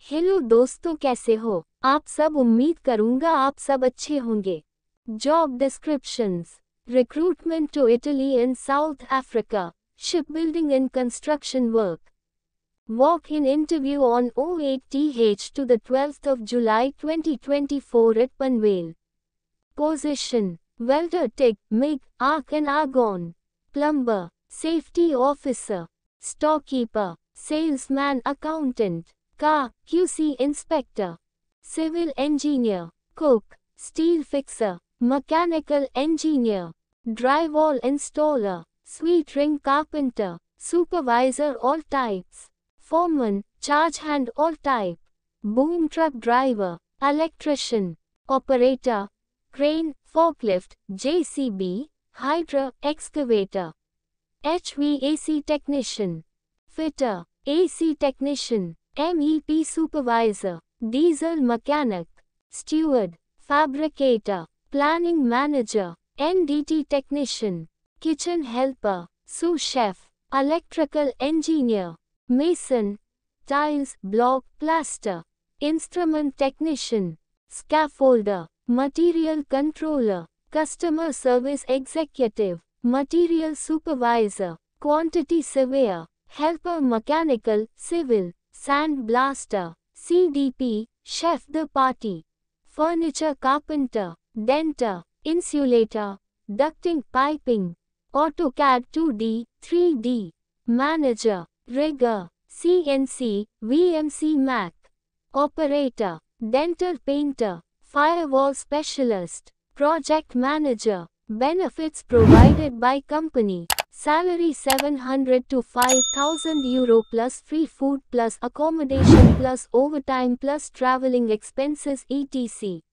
Hello दोस्तों, कैसे हो आप सब। उम्मीद करूंगा आप सब अच्छे होंगे। Job descriptions: recruitment to Italy in South Africa, shipbuilding and construction work. Walk-in interview on 08th to the 12th of July 2024 at Panvel. Position: welder, TIG, MIG, arc and argon. Plumber, safety officer, storekeeper, salesman, accountant, car, QC inspector, civil engineer, cook, steel fixer, mechanical engineer, drywall installer, sweet ring carpenter, supervisor all types, foreman, charge hand all type, boom truck driver, electrician, operator, crane, forklift, JCB, hydra, excavator, HVAC technician, fitter, AC technician, MEP supervisor, diesel mechanic, steward, fabricator, planning manager, NDT technician, kitchen helper, sous chef, electrical engineer, mason, tiles, block, plaster, instrument technician, scaffolder, material controller, customer service executive, material supervisor, quantity surveyor, helper mechanical, civil, sand blaster, CDP, chef de partie, furniture carpenter, denter, insulator, ducting piping, AutoCAD 2D, 3D, manager, rigger, CNC, VMC Mac, operator, dental painter, firewall specialist, project manager. Benefits provided by company: salary 700 to 5,000 euro plus free food plus accommodation plus overtime plus traveling expenses etc.